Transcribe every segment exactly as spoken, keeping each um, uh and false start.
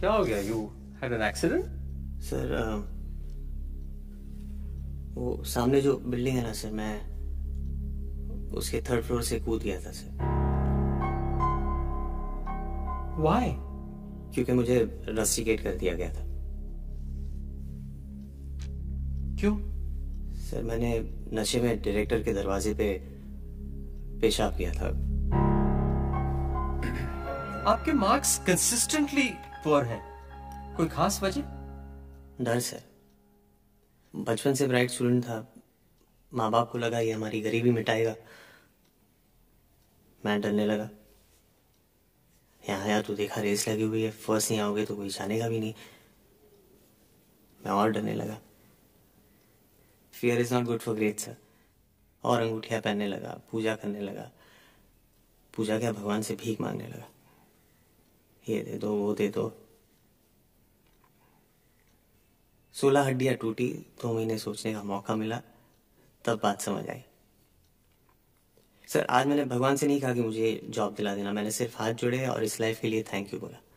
क्या हो गया? You had an accident? Sir वो सामने जो बिल्डिंग है ना सर, मैं उसके थर्ड फ्लोर से कूद गया था सर। Why? क्योंकि मुझे रस्टिकेट कर दिया गया था। क्यों? सर मैंने नशे में डायरेक्टर के दरवाजे पे पेशाब किया था। आपके मार्क्स कंसिस्टेंटली पुअर हैं। कोई खास वजह? डर सर, बचपन से ब्राइट स्टूडेंट था। माँ बाप को लगा ये हमारी गरीबी मिटाएगा। मैं डरने लगा। यहाँ आया तो देखा रेस लगी हुई है, फर्स्ट नहीं आओगे तो कोई जानेगा भी नहीं। मैं और डरने लगा। Fear is not good for great sir. और अंगूठियां पहनने लगा, पूजा करने लगा। पूजा क्या, भगवान से भीख मांगने लगा, ये दे दो वो दे दो। सोलह हड्डियां टूटी, दो महीने सोचने का मौका मिला, तब बात समझ आई। सर आज मैंने भगवान से नहीं कहा कि मुझे जॉब दिला देना, मैंने सिर्फ हाथ जोड़े और इस लाइफ के लिए थैंक यू बोला।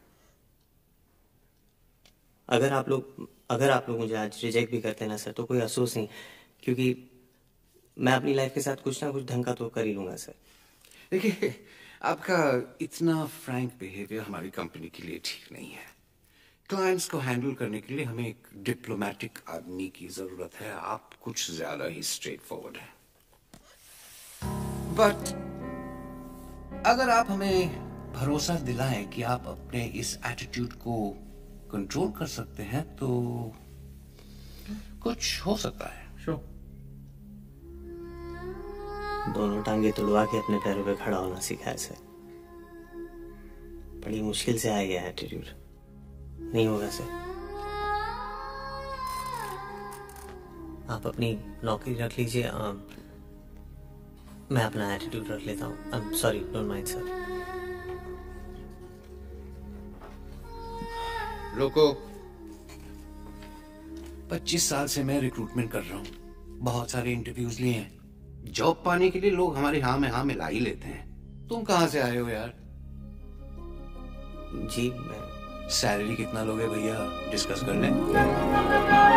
अगर आप लोग अगर आप लोग मुझे आज रिजेक्ट भी करते ना सर तो कोई अफसोस नहीं, क्योंकि मैं अपनी लाइफ के साथ कुछ ना कुछ ढंग का तो कर ही लूंगा सर। देखिए, आपका इतना फ्रैंक बिहेवियर हमारी कंपनी के लिए ठीक नहीं है। क्लाइंट्स को हैंडल करने के लिए हमें एक डिप्लोमेटिक आदमी की जरूरत है। आप कुछ ज्यादा ही स्ट्रेट फॉरवर्ड हैं। बट अगर आप हमें भरोसा दिलाएं कि आप अपने इस एटीट्यूड को कंट्रोल कर सकते हैं तो कुछ हो सकता है। Sure. दोनों टांगे तुड़वा के अपने पैरों पे खड़ा होना सीखा है सर। बड़ी मुश्किल से आया गया एटीट्यूड, नहीं होगा सर। आप अपनी नौकरी रख लीजिए, आ, मैं अपना एटीट्यूड रख लेता हूँ। I am sorry, don't mind sir. लोगों, पच्चीस साल से मैं रिक्रूटमेंट कर रहा हूँ। बहुत सारे इंटरव्यूज लिए हैं। जॉब पाने के लिए लोग हमारे हाँ में हाँ मिला ही लेते हैं। तुम कहाँ से आए हो यार? जी मैं सैलरी कितना लोगे भैया, डिस्कस कर लें।